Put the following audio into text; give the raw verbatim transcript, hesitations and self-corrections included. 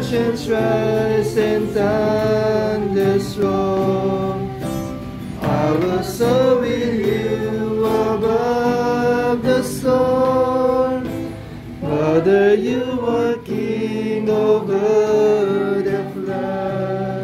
oceans rise and thunders roar, I will soar with you above the storm. Father, you are king over the flood.